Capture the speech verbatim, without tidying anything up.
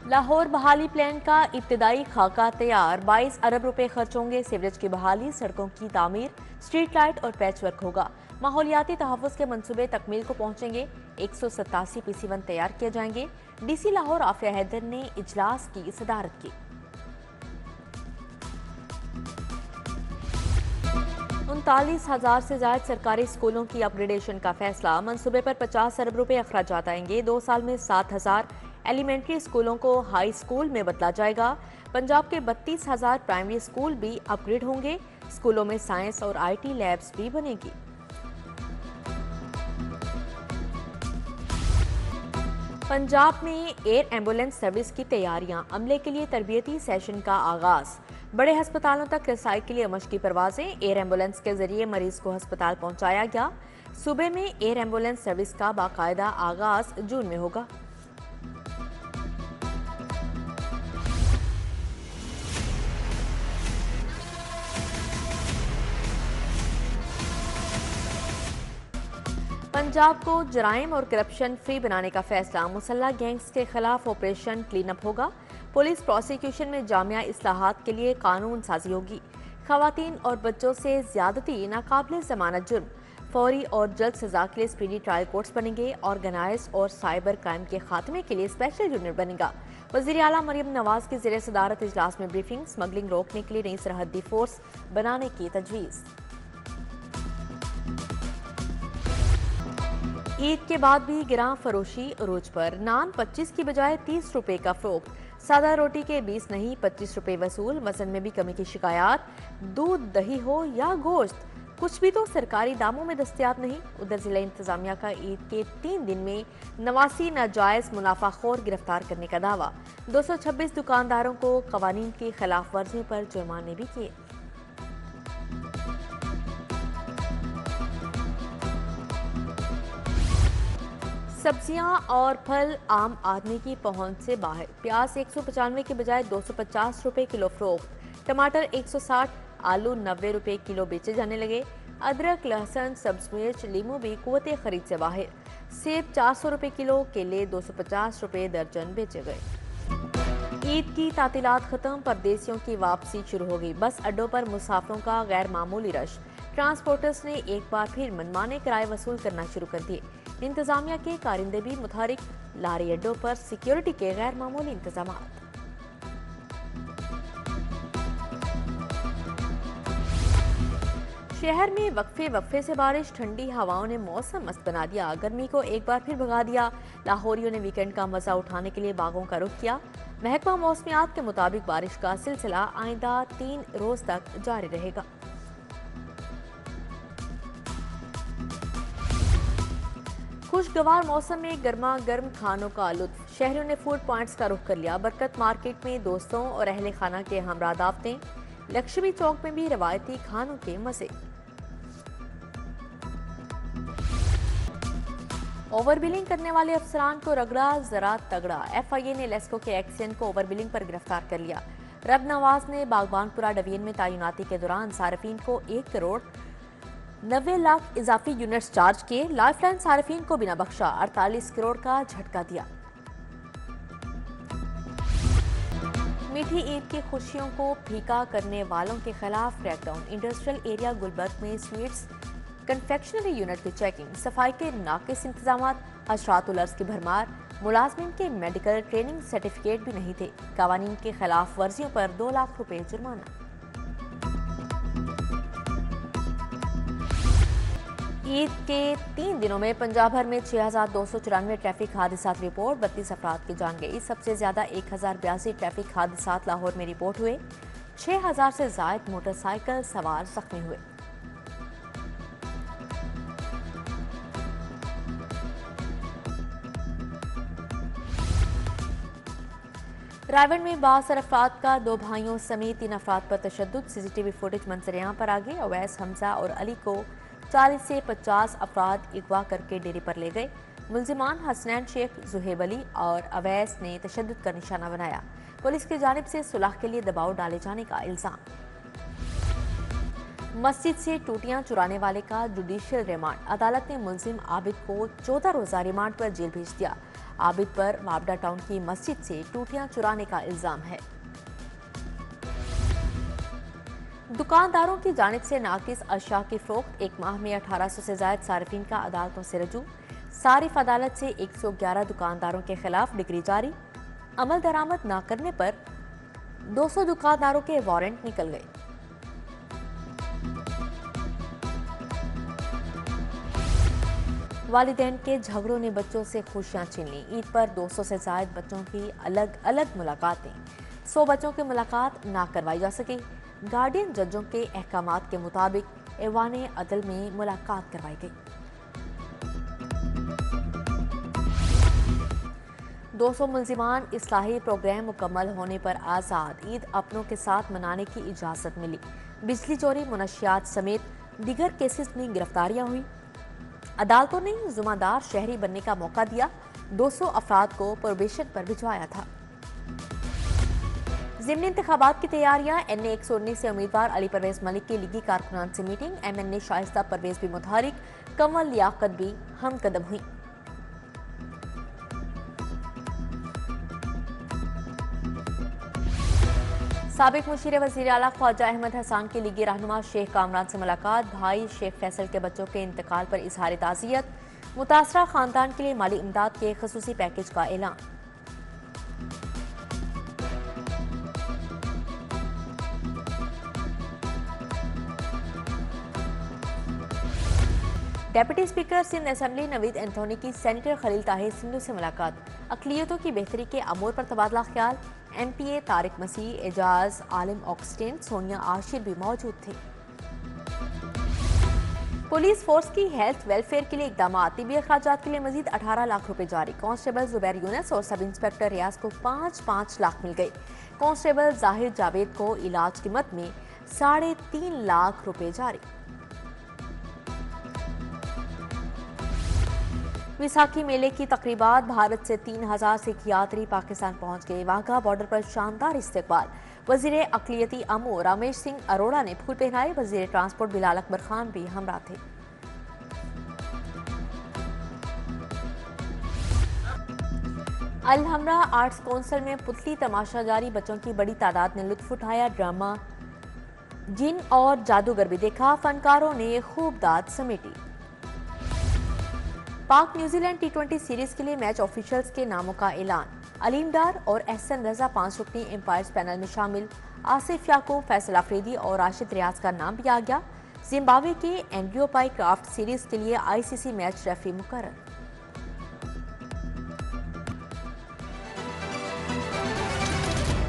लाहौर बहाली प्लान का इब्तदाई खाका तैयार। बाईस अरब रुपए खर्च होंगे। सीवरेज की बहाली, सड़कों की तामीर, स्ट्रीट लाइट और पैच वर्क होगा। माहौलियाती तहफ़्फ़ुज़ के मंसूबे तकमील को पहुंचेंगे। एक सौ सतासी पी सी वन तैयार किए जाएंगे। डी सी लाहौर आफिया हैदर ने इजलास की सदारत की। उनतालीस हजार से ज्यादा सरकारी स्कूलों की अपग्रेडेशन का फैसला। मंसूबे पर पचास अरब रुपए अखराजात आएंगे। दो साल में सात हजार एलिमेंट्री स्कूलों को हाई स्कूल में बदला जाएगा। पंजाब के बत्तीस हजार प्राइमरी स्कूल भी अपग्रेड होंगे। स्कूलों में साइंस और आई टी लैब्स भी बनेगी। पंजाब में एयर एम्बुलेंस सर्विस की तैयारियां। अमले के लिए तरबियती सेशन का आगाज। बड़े अस्पतालों तक रसाई के लिए मशकी परवाजें। एयर एम्बुलेंस के जरिए मरीज को अस्पताल पहुंचाया गया। सूबे में एयर एम्बुलेंस सर्विस का बाकायदा आगाज जून में होगा। पंजाब को जराइम और करप्शन फ्री बनाने का फैसला। मुसल्ला गैंग्स के खिलाफ ऑपरेशन क्लीन अप होगा। पुलिस प्रोसिक्यूशन में जामिया इस्लाहात के लिए कानून साजी होगी। खवातीन और बच्चों से ज्यादती नाकाबिल जमानत जुर्म। फौरी और जल्द सजा के लिए स्पीडी ट्रायल कोर्ट्स बनेंगे। ऑर्गेनाइज और साइबर क्राइम के खात्मे के लिए स्पेशल यूनिट बनेगा। वज़ीर आला मरियम नवाज की ज़ेर सदारत इजलास में ब्रीफिंग। स्मगलिंग रोकने के लिए नई सरहदी फोर्स बनाने की तजवीज़। ईद के बाद भी गिरां फरोशी अरूज पर। नान पच्चीस की बजाय तीस रुपए का फरोख्त। सादा रोटी के बीस नहीं पच्चीस रुपए वसूल। वजन में भी कमी की शिकायत। दूध, दही हो या गोश्त, कुछ भी तो सरकारी दामों में दस्तयाब नहीं। उधर जिला इंतजामिया का ईद के तीन दिन में नवासी नाजायज मुनाफाखोर गिरफ्तार करने का दावा। दो सौ छब्बीस दुकानदारों को कवानीन की खिलाफ वर्जी पर जुर्माने भी किए। सब्जियां और फल आम आदमी की पहुंच से बाहर। प्याज एक सौ पचानवे के बजाय दो सौ पचास रुपए किलो फरोख्त। टमाटर एक सौ साठ, आलू नब्बे रुपए किलो बेचे जाने लगे। अदरक, लहसुन, सब्ज मिर्च, लीमू भी कुव्वत खरीद से बाहर। सेब चार सौ रुपए किलो, केले दो सौ पचास रुपए दर्जन बेचे गए। ईद की तातीलात खत्म। परदेसियों की वापसी शुरू होगी। बस अड्डों पर मुसाफिरों का गैर मामूली रश। ट्रांसपोर्टर्स ने एक बार फिर मनमाने किराए वसूल करना शुरू कर दिए। इंतजामिया के कारिंदे भी मुतहरिक। लारी अड्डों पर सिक्योरिटी के गैर मामूली इंतजाम। शहर में वक्फे वक्फे से बारिश। ठंडी हवाओं ने मौसम मस्त बना दिया। गर्मी को एक बार फिर भगा दिया। लाहौरियों ने वीकेंड का मजा उठाने के लिए बागों का रुख किया। महकमा मौसमियात के मुताबिक बारिश का सिलसिला आइंदा तीन रोज तक जारी रहेगा। खुशगवार मौसम में गर्मा गर्म खानों का लुत्फ। शहरियों ने फूड पॉइंट्स का रुख कर लिया। बरकत मार्केट में दोस्तों और अहले खाना के हमरा दावतें। लक्ष्मी चौक में भी रवायती खानों के मजे। ओवरबिलिंग करने वाले अफसरान को रगड़ा जरा तगड़ा। एफ आई ए ने लेस्को के एक्सियन को ओवरबिलिंग पर गिरफ्तार कर लिया। रब नवाज ने बागबानपुरा डिवीजन में तैनाती के दौरान सार्फिन को एक करोड़ नब्बे लाख इजाफी यूनिट्स चार्ज किए। लाइफलाइन सार्फिन को बिना बख्शा अड़तालीस करोड़ का झटका दिया। मीठी ईद की खुशियों को फीका करने वालों के खिलाफ क्रैकडाउन। इंडस्ट्रियल एरिया गुलबर्ग में स्वीट्स कन्फेक्शनरी यूनिट की चेकिंग। सफाई के नाकिस इंतजाम। अशरातुल अर्ज की भरमार। मुलाजमिन के मेडिकल ट्रेनिंग सर्टिफिकेट भी नहीं थे। कवानीन के खिलाफ वर्जियों पर दो लाख रुपए जुर्माना। ईद के तीन दिनों में पंजाब भर में छह हजार दो सौ चौरानवे ट्रैफिक हादसात रिपोर्ट। बत्तीस अफराद की जान गई। सबसे ज्यादा एक हजार बयासी ट्रैफिक हादसात लाहौर में रिपोर्ट हुए। छह हजार से ज्यादा मोटरसाइकिल सवार जख्मी हुए। रायगढ़ में बासर अफराद का दो भाइयों समेत तीन अफराद पर तशद्दुद। सीसीटीवी फुटेज मंजर-ए-आम पर आ गई। अवैस, हमजा और अली को चालीस से पचास अफराद अगवा करके डेरे पर ले गए। मुलजिमान हसनैन शेख, जुहेब अली और अवैस ने तशद्दुद का निशाना बनाया। पुलिस की जानिब से सुलह के लिए दबाव डाले जाने का इल्जाम। मस्जिद से टूटियां चुराने वाले का जुडिशियल रिमांड। अदालत ने मुलजिम आबिद को चौदह रोजा रिमांड पर जेल भेज दिया। आबिद पर वाबडा टाउन की मस्जिद से टूटियां चुराने का इल्जाम है। दुकानदारों की जानिब से नाकिस अशिया की फरोख्त, एक माह में अठारह सौ से ज्यादा सार्फिन का अदालतों से रजू। सारिफ अदालत से एक सौ ग्यारह दुकानदारों के खिलाफ डिग्री जारी। अमल दरामद न करने पर दो सौ दुकानदारों के वारंट निकल गए। वालिदैन के झगड़ों ने बच्चों से खुशियां छीन ली। ईद पर दो सौ से ज्यादा बच्चों की अलग अलग मुलाकातें, सौ बच्चों की मुलाकात ना करवाई जा सकी। गार्डियन जजों के अहकामात के मुताबिक ऐवान अदल में मुलाकात करवाई गई। दो सौ मुलजिमान इस्लाही प्रोग्राम मुकम्मल होने पर आज़ाद, ईद अपनों के साथ मनाने की इजाज़त मिली। बिजली चोरी, मुनशियात समेत दीगर केसेस में गिरफ्तारियां हुई। अदालतों ने जुम्मेदार शहरी बनने का मौका दिया। दो सौ अफराद को प्रोबेशन पर भिजवाया था। ज़िमनी इंतखाबात की तैयारियां, एन ए एक सौ उन्नीस से उम्मीदवार अली परवेज मलिक की लीगी कारकुनान से meeting. M N A Shaista Parvez भी मुतहरिक, कमल लियाकत भी हम कदम हुई। साबिक मुशीर वज़ीर आला ख्वाजा अहमद हसान की लीगी रहनुमा शेख कामरान से मुलाकात। भाई शेख फैसल के बच्चों के इंतकाल पर इजहार ताज़ियत। मुतासरा खानदान के लिए माली इमदाद के खसूसी पैकेज का ऐलान। Deputy speaker Sindh assembly Naveed Anthony की सेनेटर खलील ताहिर सिंधु से मुलाकात। अक़लियतों की बेहतरी के अमूर पर तबादला ख्याल। M P A Tariq Masih, Ejaz, Alim ऑक्सटेन, सोनिया आशिर भी मौजूद थे। पुलिस फोर्स की हेल्थ वेलफेयर के लिए इकदाम, तिबी अखराजात के लिए मजीद अठारह लाख रुपए जारी। कांस्टेबल जुबैर यूनस और सब इंस्पेक्टर रियाज को पाँच पाँच लाख मिल गए। कांस्टेबल जाहिर जावेद को इलाज की मद में साढ़े तीन लाख रुपए जारी। विसाखी मेले की तकरीबात, भारत से तीन हजार सिख यात्री पाकिस्तान पहुंच गए। वाघा बॉर्डर पर शानदार इस्तकबाल। वजीर अक़लियती अमूर रमेश सिंह अरोड़ा ने फूल पहनाए। वजीर ट्रांसपोर्ट बिलाल अकबर खान भी हमरा थे। अल-हमरा आर्ट्स काउंसिल में पुतली तमाशा जारी, बच्चों की बड़ी तादाद ने लुत्फ उठाया। ड्रामा, जिन और जादूगर भी देखा, फनकारों ने खूब दाद समेटी। पाक न्यूजीलैंड टी ट्वेंटी सीरीज के लिए मैच ऑफिशियल्स के नामों का ऐलान। अलीम डार और एहसन रजा पांच रुकनी एम्पायर्स पैनल में शामिल। आसिफ याकूब, फैसल अफरीदी और राशिद रियाज का नाम भी आ गया। जिम्बाब्वे के एंड्रियो पाई क्राफ्ट सीरीज के लिए आई सी सी मैच रेफरी मुकर्रर।